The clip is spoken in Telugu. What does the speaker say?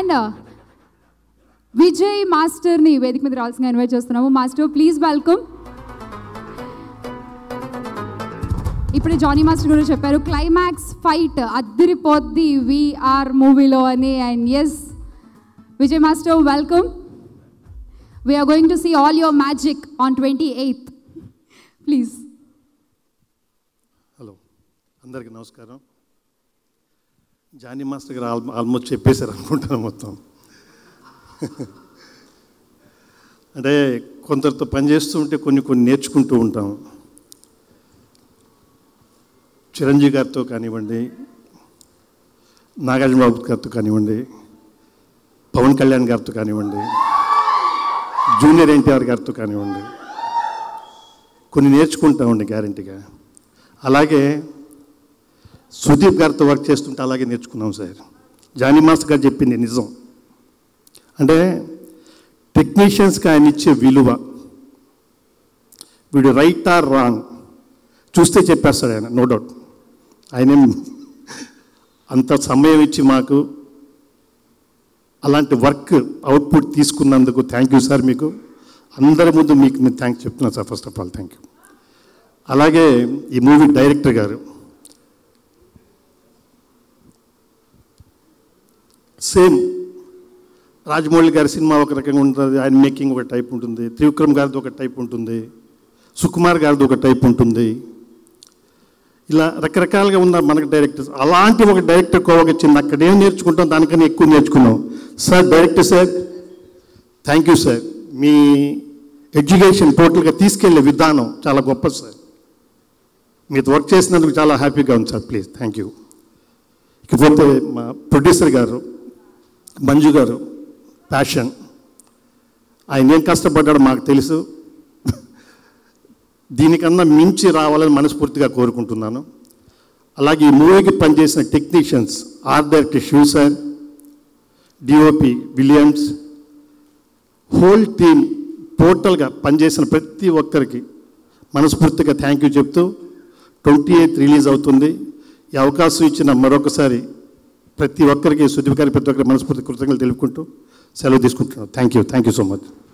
అండ్ విజయ్ మాస్టర్ని వేదిక మీద రావాల్సిందిగా ఇన్వైట్ చేస్తున్నాము. Master please welcome. ఇప్పుడే జానీ మాస్టర్ కూడా చెప్పారు క్లైమాక్స్ ఫైట్ అద్దరిపోద్ది వీఆర్ మూవీలో అని. And S Vijay master welcome. We are going to see all your magic on 28th. Please. Hello. అందరికీ నమస్కారం. జానీ మాస్టర్ గారు ఆల్మోస్ట్ చెప్పేశారు అనుకుంటాను మొత్తం. అంటే కొందరితో పనిచేస్తూ ఉంటే కొన్ని నేర్చుకుంటూ ఉంటాం. చిరంజీవి గారితో కానివ్వండి, నాగార్జున బాబు గారితో కానివ్వండి, పవన్ కళ్యాణ్ గారితో కానివ్వండి, జూనియర్ ఎన్టీఆర్ గారితో కానివ్వండి, కొన్ని నేర్చుకుంటామండి గ్యారంటీగా. అలాగే సుదీప్ గారితో వర్క్ చేస్తుంటే అలాగే నేర్చుకున్నాం సార్. జానీ మాస్టర్ గారు చెప్పింది నిజం. అంటే టెక్నీషియన్స్కి ఆయన ఇచ్చే విలువ, వీడు రైట్ ఆర్ రాంగ్ చూస్తే చెప్పేస్తాడు ఆయన, నో డౌట్. ఆయన అంత సమయం ఇచ్చి మాకు అలాంటి వర్క్ అవుట్పుట్ తీసుకున్నందుకు థ్యాంక్ యూ సార్. మీకు అందరి ముందు మీకు నేను థ్యాంక్స్ చెప్తున్నాను sir. First of all thank you. అలాగే ఈ మూవీ డైరెక్టర్ గారు సేమ్ రాజమౌళి గారి సినిమా ఒక రకంగా ఉంటుంది, ఆయన మేకింగ్ ఒక టైప్ ఉంటుంది, త్రివిక్రమ్ గారిది ఒక టైప్ ఉంటుంది, సుకుమార్ గారిది ఒక టైప్ ఉంటుంది. ఇలా రకరకాలుగా ఉన్నారు మనకు డైరెక్టర్స్. అలాంటి ఒక డైరెక్టర్ కోవకి వచ్చింది. అక్కడ ఏం నేర్చుకుంటాం దానికన్నా ఎక్కువ నేర్చుకున్నాం sir. Director sir thank you sir. మీ ఎడ్యుకేషన్ టోటల్గా తీసుకెళ్లే విధానం చాలా గొప్ప సార్. మీతో వర్క్ చేసినందుకు చాలా హ్యాపీగా ఉంది సార్. Please thank you. ఇకపోతే మా ప్రొడ్యూసర్ గారు మంజు గారు ప్యాషన్, ఆయన ఏం కష్టపడ్డాడో మాకు తెలుసు. దీనికన్నా మించి రావాలని మనస్ఫూర్తిగా కోరుకుంటున్నాను. అలాగే ఈ మూవీకి పనిచేసిన technicians, art director Shiv sir, DOP Williams, whole team టోటల్గా పనిచేసిన ప్రతి ఒక్కరికి మనస్ఫూర్తిగా థ్యాంక్ యూ చెప్తూ 28th రిలీజ్ అవుతుంది. ఈ అవకాశం ఇచ్చిన మరొకసారి ప్రతి ఒక్కరికి, సుదీప్ గారికి ప్రతి ఒక్కరికి మనస్ఫూర్తి కృతజ్ఞతలు తెలుపుకుంటూ సెలవు తీసుకుంటున్నాను. Thank you so much.